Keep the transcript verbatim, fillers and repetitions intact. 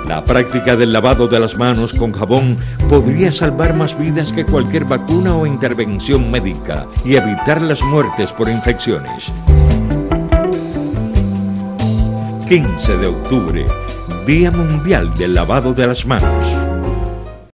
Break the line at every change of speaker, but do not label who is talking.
La práctica del lavado de las manos con jabón podría salvar más vidas que cualquier vacuna o intervención médica y evitar las muertes por infecciones. quince de octubre, Día Mundial del Lavado de las Manos.